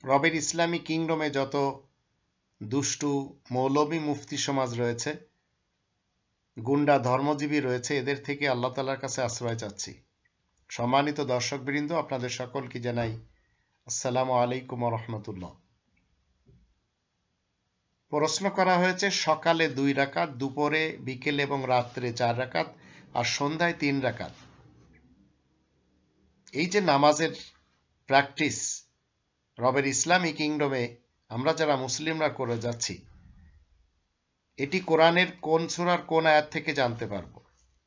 রবের ইসলামী কিংডমে যত দুষ্টু মৌলবী মুফতি সমাজ রয়েছে, গুন্ডা ধর্মজীবী রয়েছে, এদের থেকে আল্লাহ তাআলার কাছে আশ্রয় চাচ্ছি। সম্মানিত দর্শকবৃন্দ, আপনাদের সকলকে জানাই আসসালামু আলাইকুম ওয়া রাহমাতুল্লাহ। প্রশ্ন করা হয়েছে সকালে 2 রাকাত, দুপুরে, বিকেলে এবং রাত্রে 4 রাকাত আর সন্ধ্যায় 3 রাকাত। এই যে নামাজের প্র্যাকটিস রবের ইসলামী কিংডমে আমরা যারা মুসলিমরা করে যাচ্ছি, এটি কোরআনের কোন সূরার কোন আয়াত থেকে জানতে পারবো?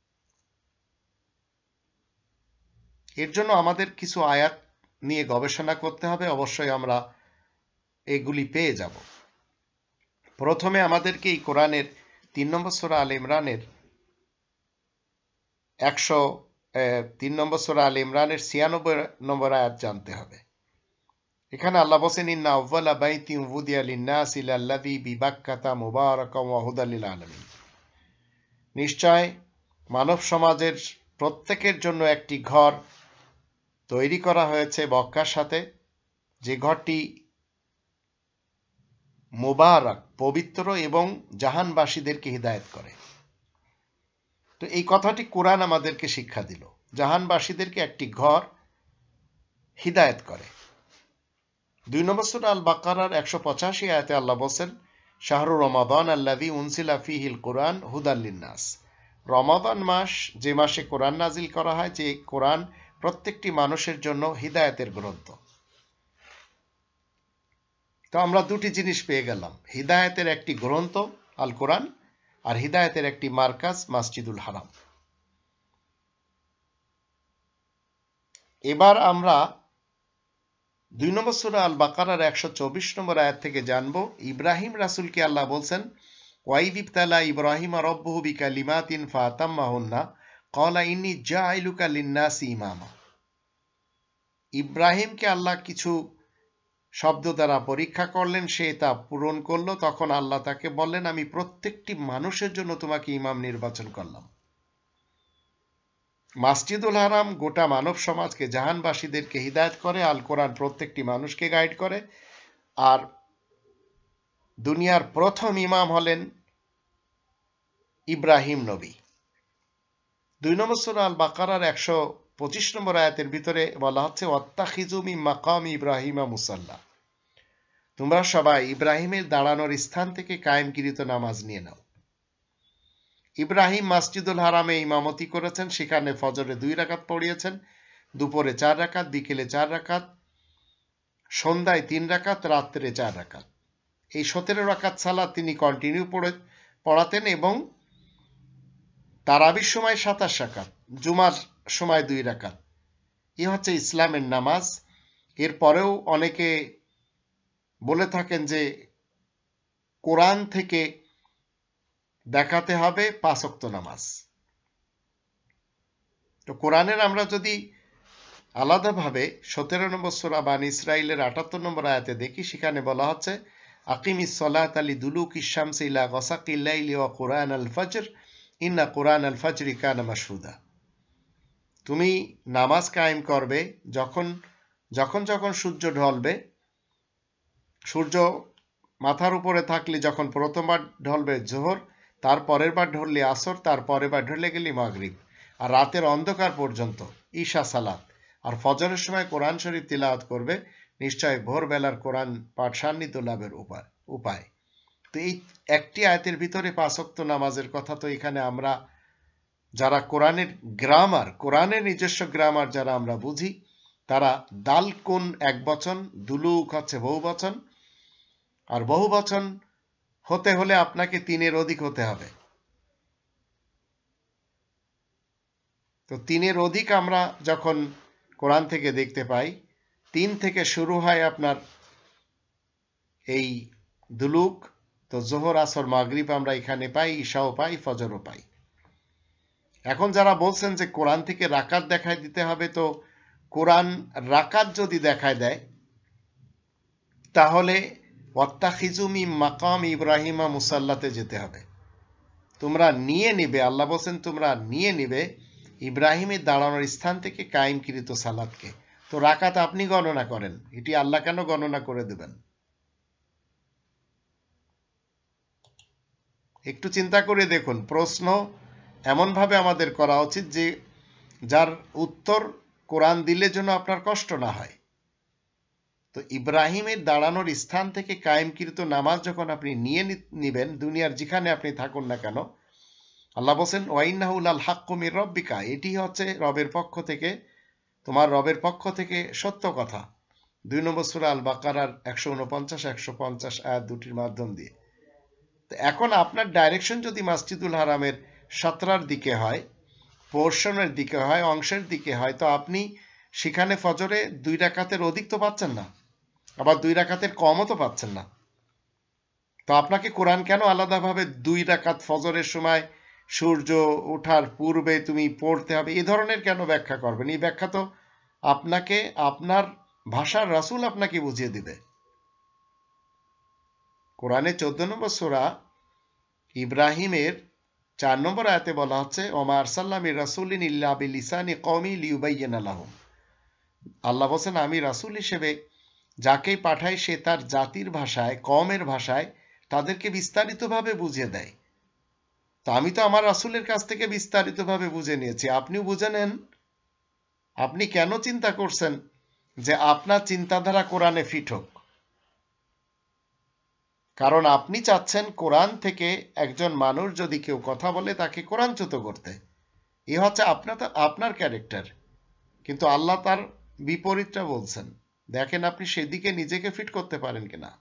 এর জন্য আমাদের কিছু আয়াত নিয়ে গবেষণা করতে হবে। অবশ্যই আমরা এগুলি পেয়ে যাব। প্রথমে আমাদেরকে এই কোরআনের 3 নম্বর সূরা আল ইমরানের 3 নম্বর সূরা আল ইমরানের 96 নম্বর আয়াত জানতে হবে। এখানে আল্লাহ বলেন, ইন্না আউয়ালা বাইতিন উযিয়া লিন-নাসি লাল্লাযী বিবাক্কাতা মুবারাকান ওয়া হুদাল লিল আলামিন। নিশ্চয় মানব সমাজের প্রত্যেকের জন্য একটি ঘর তৈরি করা হয়েছে মক্কার সাথে, যে ঘরটি মুবারাক, পবিত্র এবং জাহানবাসীদেরকে হিদায়াত করে। তো এই কথাটি কোরআন আমাদেরকে শিক্ষা দিল, জাহানবাসীদেরকে একটি ঘর হিদায়াত করে। 2 নম্বর সূরা আল বাকারার 185 আয়াতে আল্লাহ বলেন, শাহরু রমাদান আল্লাযী উনজিলা ফীহিল কুরআন হুদাল লিন-নাস। রমাদান মাস, যে মাসে কোরআন নাজিল করা হয়, যে কোরআন প্রত্যেকটি মানুষের জন্য হিদায়াতের গ্রন্থ। তো আমরা দুটি জিনিস পেয়ে গেলাম, হিদায়াতের একটি গ্রন্থ আল কোরআন আর হিদায়াতের একটি মার্কাজ মসজিদুল হারাম। এবার আমরা 2 নম্বর সূরা আল বাকারার 124 নম্বর আয়াত থেকে জানব, ইব্রাহিম রাসূলকে আল্লাহ বলছেন, ওয়াইদ ইবতালা ইব্রাহিম রাব্বুহু বিকালিমাতিন ফাতাম্মাহুন্না ক্বালা ইন্নী জাইলুকা লিন-নাসি ইমামা। ইব্রাহিমকে আল্লাহ কিছু শব্দ দ্বারা পরীক্ষা করলেন, সে তা পূরণ করলো। তখন আল্লাহ তাকে বললেন, আমি প্রত্যেকটি মানুষের জন্য তোমাকে ইমাম নির্বাচন করলাম। মসজিদুল হারাম গোটা মানব সমাজকে, জাহানবাসীদেরকে হিদায়াত করে, আল কোরআন প্রত্যেকটি মানুষকে গাইড করে। আর দুনিয়ার প্রথম ইমাম হলেন ইব্রাহিম নবী। 2 নম্বর সূরা আল বাকারার 125 নম্বর আয়াতের ভিতরে বলা হচ্ছে, ওয়াত্তাখিযু মিন মাকামি ইব্রাহিমা মুসাল্লা। তোমরা সবাই ইব্রাহিমের দাঁড়ানোর স্থান থেকে কায়েমকৃত নামাজ নিয়ে নাও। ইব্রাহিম মসজিদুল হারামে ইমামতি করেছেন, সেখানে ফজরে 2 রাকাত পড়িয়েছেন, দুপুরে 4 রাকাত, বিকেলে 4 রাকাত, সন্ধ্যায় 3 রাকাত, রাত্রে 4 রাকাত। এই 17 রাকাত সালাত তিনি কন্টিনিউ পড়াতেন এবং তারাবির সময় 27 রাকাত, জুমার সময় 2 রাকাত। এই হচ্ছে ইসলামের নামাজ। এরপরেও অনেকে বলে থাকেন যে কোরআন থেকে দেখাতে হবে 5 ওয়াক্ত নামাজ। তো কোরআনের আমরা যদি আলাদাভাবে 17 নম্বর সূরা বানী ইসরাঈলের 78 নম্বর আয়াতে দেখি, সেখানে বলা হচ্ছে, আকিমিস সালাতা লিদুলুকিশ শামসি ইলা গাসাকিল লাইলি ওয়া কুরআন আল ফজর ইন্না কুরআন আল ফজরি কানা মাশহুদা। তুমি নামাজ কায়েম করবে যখন যখন সূর্য ঢলবে। সূর্য মাথার উপরে থাকলে যখন প্রথমবার ঢলবে জোহর, তার পরের বার ঢললে আসর, তার পরের বার ঢলে গেলে মাগরিব, আর রাতের অন্ধকার পর্যন্ত ঈশা সালাত। আর ফজরের সময় কোরআন শরীফ তিলাওয়াত করবে। নিশ্চয় ভোরবেলার কোরআন পাঠ সান্নিধ্য লাভের উপায়। তো এই একটি আয়াতের ভিতরে 5 ওয়াক্ত নামাজের কথা। তো এখানে আমরা যারা কোরআনের গ্রামার, কোরআনের নিজস্ব গ্রামার যারা আমরা বুঝি, তারা দাল কোন এক বচন, দুলুক হচ্ছে বহু বচন, আর বহু বচন হতে হলে আপনাকে 3-এর অধিক হতে হবে। তো 3-এর অধিক আমরা যখন কোরআন থেকে দেখতে পাই, 3 থেকে শুরু হয় আপনার এই দুলুক। তো জোহর, আসর, মাগরিব আমরা এখানে পাই, ঈশাও পাই, ফজরও পাই। এখন যারা বলছেন যে কোরআন থেকে রাকাত দেখায় দিতে হবে, তো কোরআন রাকাত যদি দেখায় দেয়, তাহলে ওয়াত্তাখিযু মিন মাকাম ইব্রাহিমা মুসাল্লাতে যেতে হবে। তোমরা নিয়ে নিবে, আল্লাহ বলছেন তোমরা নিয়ে নিবে ইব্রাহিমের দাঁড়ানোর স্থান থেকে কায়েমকৃত সালাতকে। তো রাকাত আপনি গণনা করেন, এটি আল্লাহ কেন গণনা করে দেবেন? একটু চিন্তা করে দেখুন, প্রশ্ন এমনভাবে আমাদের করা উচিত যে যার উত্তর কোরআন দিলে যেন আপনার কষ্ট না হয়। তো ইব্রাহিমের দাঁড়ানোর স্থান থেকে কায়েমকৃত নামাজ যখন আপনি নিয়ে নিবেন, দুনিয়ার যেখানে আপনি থাকুন না কেন, আল্লাহ বলছেন ওয়াইন্নাহু লাল হাক্কু মির রব্বিকা, এটি হচ্ছে রবের পক্ষ থেকে, তোমার রবের পক্ষ থেকে সত্য কথা। 2 নম্বর সূরা আল বাকারার 149-150 আয়াত দুটির মাধ্যম দিয়ে। তো এখন আপনার ডাইরেকশন যদি মসজিদুল হারামের সাতরার দিকে হয়, পোর্শনের দিকে হয়, অংশের দিকে হয়, তো আপনি সেখানে ফজরে 2 রাকাতের অধিক তো পাচ্ছেন না, আবার 2 রাকাতের কমও তো পাচ্ছেন না। তো আপনাকে কোরআন কেন আলাদাভাবে 2 রাকাত ফজরের সময় সূর্য ওঠার পূর্বে তুমি পড়তে হবে এই ধরনের কেন ব্যাখ্যা করবেন? এই ব্যাখ্যা তো আপনাকে আপনার ভাষার রাসূল আপনাকে বুঝিয়ে দিবে। কোরআনে 14 নম্বর সূরা ইব্রাহিমের 4 নম্বর আয়াতে বলা হচ্ছে ওমা আরসালনা মির রাসূলিন ইল্লা বিলিসানি কওমি লিয়ুবাইয়িনা লাহুম। আল্লাহ বলেন আমি রাসূল হিসেবে যাকেই পাঠাই সে তার জাতির ভাষায়, কওমের ভাষায় তাদেরকে বিস্তারিতভাবে বুঝিয়ে দেয়। তো আমি তো আমার রাসূলের কাছ থেকে বিস্তারিতভাবে বুঝে নিয়েছি, আপনিও বুঝে নেন। আপনি কেন চিন্তা করছেন যে আপনার চিন্তাধারা কোরআনে ফিট হোক? কারণ আপনি চাচ্ছেন কোরআন থেকে একজন মানুষ যদি কেউ কথা বলে তাকে কোরআনচ্যুত করতে। এ হচ্ছে আপনার ক্যারেক্টার। কিন্তু আল্লাহ তার বিপরীতটা বলছেন। দেখেন আপনি সেদিকে নিজেকে ফিট করতে পারেন কিনা।